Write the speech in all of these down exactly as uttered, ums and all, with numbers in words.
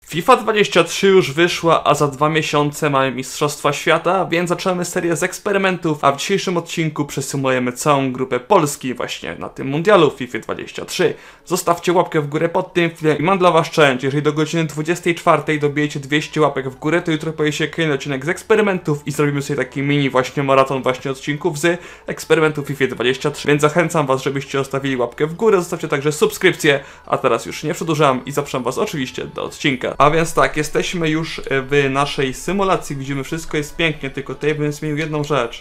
FIFA dwadzieścia trzy już wyszła, a za dwa miesiące mamy Mistrzostwa Świata, więc zaczynamy serię z eksperymentów, a w dzisiejszym odcinku przesymulujemy całą grupę Polski właśnie na tym mundialu w FIFA dwadzieścia trzy. Zostawcie łapkę w górę pod tym filmem i mam dla was challenge. Jeżeli do godziny dwudziestej czwartej dobijecie dwieście łapek w górę, to jutro pojawi się kolejny odcinek z eksperymentów i zrobimy sobie taki mini właśnie maraton właśnie odcinków z eksperymentów FIFA dwadzieścia trzy, więc zachęcam was, żebyście zostawili łapkę w górę, zostawcie także subskrypcję, a teraz już nie przedłużam i zapraszam was oczywiście do odcinka. A więc tak, jesteśmy już w naszej symulacji, widzimy, wszystko jest pięknie, tylko tutaj bym zmienił jedną rzecz.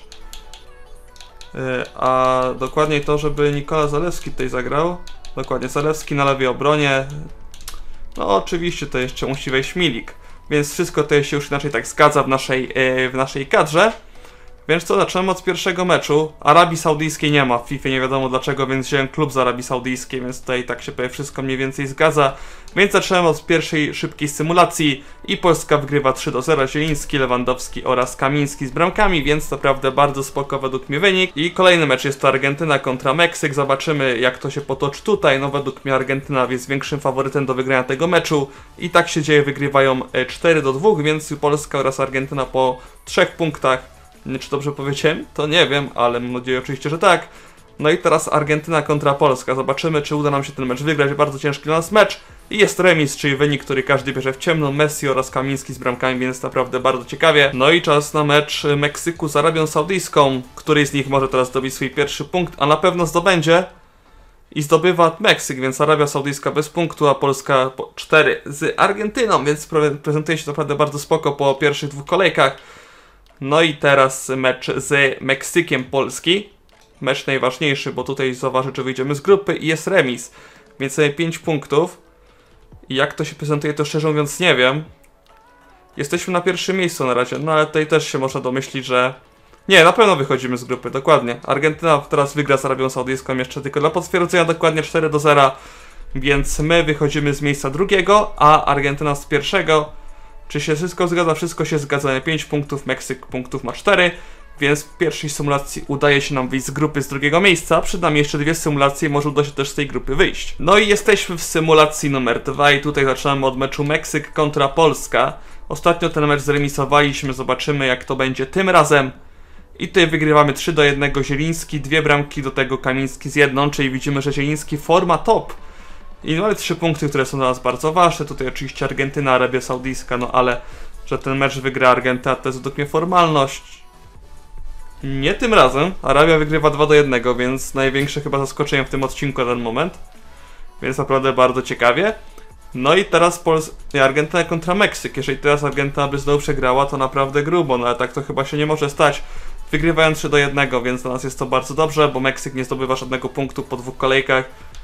A dokładniej to, żeby Nikola Zalewski tutaj zagrał. Dokładnie, Zalewski na lewej obronie. No oczywiście to jeszcze musi wejść Milik. Więc wszystko to się już inaczej tak zgadza w naszej, w naszej kadrze. Więc co, zaczynamy od pierwszego meczu. Arabii Saudyjskiej nie ma w FIFA, nie wiadomo dlaczego, więc wziąłem klub z Arabii Saudyjskiej, więc tutaj tak się pewnie wszystko mniej więcej zgadza. Więc zaczynamy od pierwszej szybkiej symulacji i Polska wygrywa trzy do zera. Zieliński, Lewandowski oraz Kamiński z bramkami, więc naprawdę bardzo spoko według mnie wynik. I kolejny mecz jest to Argentyna kontra Meksyk. Zobaczymy, jak to się potoczy tutaj. No według mnie Argentyna jest większym faworytem do wygrania tego meczu. I tak się dzieje, wygrywają cztery do dwóch, więc Polska oraz Argentyna po trzech punktach. Czy dobrze powiedziałem? To nie wiem, ale mam nadzieję oczywiście, że tak. No i teraz Argentyna kontra Polska. Zobaczymy, czy uda nam się ten mecz wygrać. Bardzo ciężki dla nas mecz. I jest remis, czyli wynik, który każdy bierze w ciemno. Messi oraz Kamiński z bramkami, więc naprawdę bardzo ciekawie. No i czas na mecz Meksyku z Arabią Saudyjską. Któryś z nich może teraz zdobyć swój pierwszy punkt, a na pewno zdobędzie. I zdobywa Meksyk, więc Arabia Saudyjska bez punktu, a Polska po cztery z Argentyną, więc prezentuje się naprawdę bardzo spoko po pierwszych dwóch kolejkach. No i teraz mecz z Meksykiem Polski. Mecz najważniejszy, bo tutaj zauważy, czy wyjdziemy z grupy i jest remis. Więc mamy pięć punktów. I jak to się prezentuje, to szczerze mówiąc nie wiem. Jesteśmy na pierwszym miejscu na razie, no ale tutaj też się można domyślić, że... Nie, na pewno wychodzimy z grupy, dokładnie. Argentyna teraz wygra z Arabią Saudyjską jeszcze tylko dla potwierdzenia, dokładnie cztery do zera. Więc my wychodzimy z miejsca drugiego, a Argentyna z pierwszego. Czy się wszystko zgadza? Wszystko się zgadza. pięć punktów, Meksyk punktów ma cztery, więc w pierwszej symulacji udaje się nam wyjść z grupy z drugiego miejsca. Przed nami jeszcze dwie symulacje, może uda się też z tej grupy wyjść. No i jesteśmy w symulacji numer dwa i tutaj zaczynamy od meczu Meksyk kontra Polska. Ostatnio ten mecz zremisowaliśmy, zobaczymy jak to będzie tym razem. I tutaj wygrywamy trzy do jednego, Zieliński, dwie bramki, do tego Kamiński z jedną, czyli widzimy, że Zieliński forma top. I mamy trzy punkty, które są dla nas bardzo ważne. Tutaj oczywiście Argentyna, Arabia Saudyjska, no ale że ten mecz wygra Argentyna, to jest według mnie formalność. Nie tym razem. Arabia wygrywa dwa do jednego, więc największe chyba zaskoczenie w tym odcinku na ten moment. Więc naprawdę bardzo ciekawie. No i teraz Pols Argentyna kontra Meksyk. Jeżeli teraz Argentyna by znowu przegrała, to naprawdę grubo, no ale tak to chyba się nie może stać. Wygrywają trzy do jednego, więc dla nas jest to bardzo dobrze, bo Meksyk nie zdobywa żadnego punktu po dwóch kolejkach.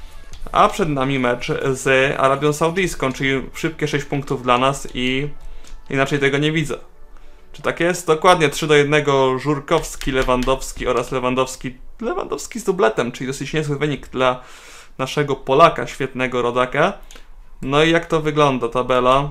A przed nami mecz z Arabią Saudyjską, czyli szybkie sześć punktów dla nas i inaczej tego nie widzę. Czy tak jest? Dokładnie trzy do jednego, Żurkowski, Lewandowski oraz Lewandowski, Lewandowski z dubletem, czyli dosyć niezły wynik dla naszego Polaka, świetnego rodaka. No i jak to wygląda tabela?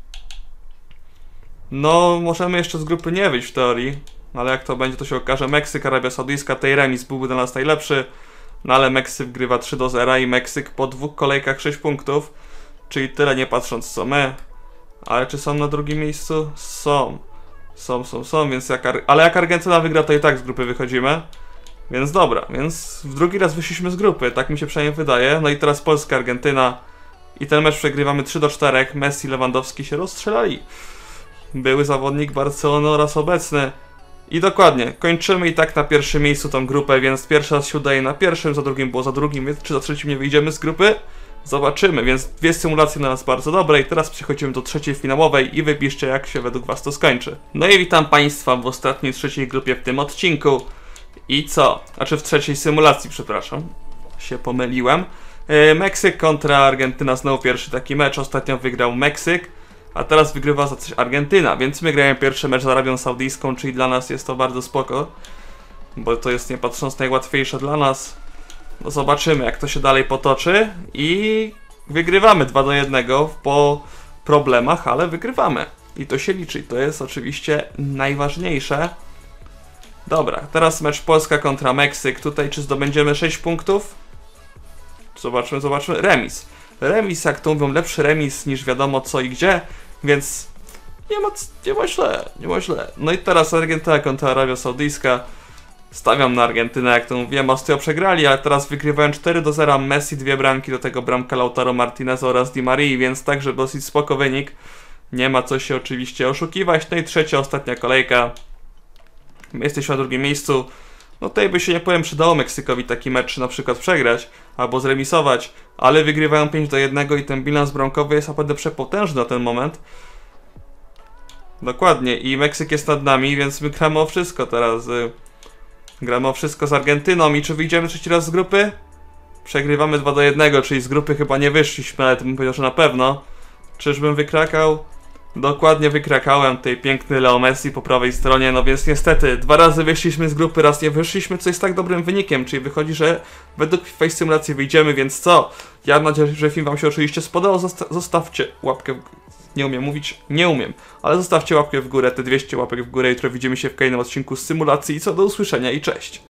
No, możemy jeszcze z grupy nie wyjść w teorii, ale jak to będzie, to się okaże. Meksyk, Arabia Saudyjska, tej remis byłby dla nas najlepszy. No ale Meksyk wygrywa trzy do zera i Meksyk po dwóch kolejkach sześć punktów. Czyli tyle nie patrząc co my. Ale czy są na drugim miejscu? Są. Są, są, są, więc jak... Ar ale jak Argentyna wygra, to i tak z grupy wychodzimy. Więc dobra, więc w drugi raz wyszliśmy z grupy, tak mi się przynajmniej wydaje. No i teraz Polska, Argentyna. I ten mecz przegrywamy trzy do czterech. Messi, Lewandowski się rozstrzelali. Były zawodnik Barcelony oraz obecny. I dokładnie, kończymy i tak na pierwszym miejscu tą grupę, więc pierwszy raz się udaje na pierwszym, za drugim było za drugim, więc czy za trzecim nie wyjdziemy z grupy? Zobaczymy, więc dwie symulacje na nas bardzo dobre i teraz przechodzimy do trzeciej finałowej i wypiszcie jak się według was to skończy. No i witam państwa w ostatniej trzeciej grupie w tym odcinku. I co? Znaczy w trzeciej symulacji, przepraszam, się pomyliłem. Yy, Meksyk kontra Argentyna, znowu pierwszy taki mecz, ostatnio wygrał Meksyk. A teraz wygrywa za coś Argentyna, więc my gramy pierwszy mecz z Arabią Saudyjską, czyli dla nas jest to bardzo spoko. Bo to jest nie patrząc najłatwiejsze dla nas. No zobaczymy jak to się dalej potoczy i wygrywamy dwa do jednego po problemach, ale wygrywamy. I to się liczy, to jest oczywiście najważniejsze. Dobra, teraz mecz Polska kontra Meksyk, tutaj czy zdobędziemy sześć punktów? Zobaczmy, zobaczmy, remis. Remis, jak to mówią, lepszy remis niż wiadomo co i gdzie, więc nie ma, nie ma źle, nie ma źle. No i teraz Argentyna kontra Arabia Saudyjska. Stawiam na Argentynę, jak to mówiłem, Austria przegrali, ale teraz wygrywają cztery do zera, Messi dwie bramki, do tego bramka Lautaro Martineza oraz Di Marii, więc także dosyć spoko wynik. Nie ma co się oczywiście oszukiwać. No i trzecia, ostatnia kolejka. My jesteśmy na drugim miejscu. No tutaj by się, nie powiem, przydało Meksykowi taki mecz na przykład przegrać albo zremisować, ale wygrywają pięć do jednego i ten bilans bramkowy jest naprawdę przepotężny na ten moment. Dokładnie, i Meksyk jest nad nami, więc my gramy o wszystko teraz. Gramy o wszystko z Argentyną i czy wyjdziemy trzeci raz z grupy? Przegrywamy dwa do jednego, czyli z grupy chyba nie wyszliśmy, ale to bym powiedział, że na pewno. Czyżbym wykrakał? Dokładnie wykrakałem, tutaj piękny Leo Messi po prawej stronie, no więc niestety dwa razy wyszliśmy z grupy, raz nie wyszliśmy, co jest tak dobrym wynikiem, czyli wychodzi, że według Face Simulacji wyjdziemy, więc co? Ja mam nadzieję, że film wam się oczywiście spodobał, Zosta zostawcie łapkę w górę. Nie umiem mówić, nie umiem, ale zostawcie łapkę w górę, te dwieście łapek w górę, jutro widzimy się w kolejnym odcinku z symulacji i co, do usłyszenia i cześć!